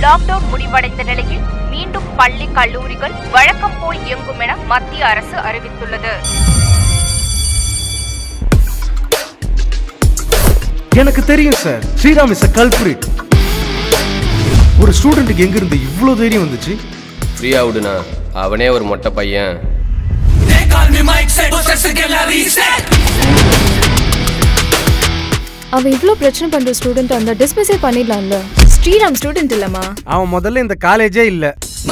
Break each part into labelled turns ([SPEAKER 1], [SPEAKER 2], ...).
[SPEAKER 1] Lockdown முடிவடைந்த நிலையில் மீண்டும் பள்ளி கல்லூரிகள் வழக்கம் போல் இயங்கும் என மத்திய அரசு அறிவித்துள்ளது.
[SPEAKER 2] எனக்கு தெரியும் sir, Sriram is a culprit. ஒரு ஸ்டூடெண்ட்டுக்கு எங்க இருந்து இவ்வளவு தைரியம் வந்துச்சு?
[SPEAKER 3] ஃப்ரீயா விடுனா, அவனே ஒரு மொட்டை பையன்.
[SPEAKER 4] அவன் இவ்ளோ பிரச்சனை பண்ற ஸ்டூடெண்ட் அந்த டிஸ்மிஸே பண்ணிடலாம்ல. ஸ்ரீராம் ஸ்டூடெண்ட் இல்லமா,
[SPEAKER 2] அவன் முதல்ல இந்த காலேஜே இல்ல.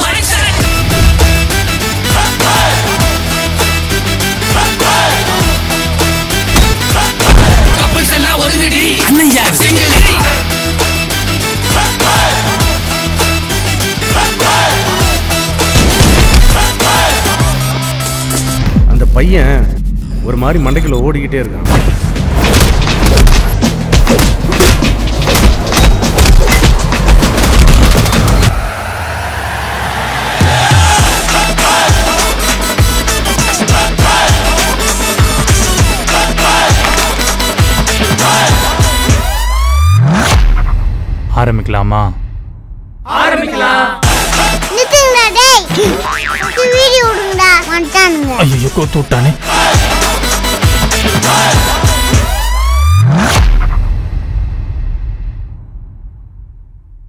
[SPEAKER 2] அந்த பையன் ஒரு மாதிரி மண்டைக்குள்ள ஓடிக்கிட்டே இருக்கான்.
[SPEAKER 5] ஆரம்பிக்கலாமா?
[SPEAKER 6] ஆரம்பிக்கலாம். நித்துங்கடா டேய். வீடியோ விடுங்கடா. வந்துட்டானுங்க.
[SPEAKER 5] ஐயோ கோத்து விட்டானே.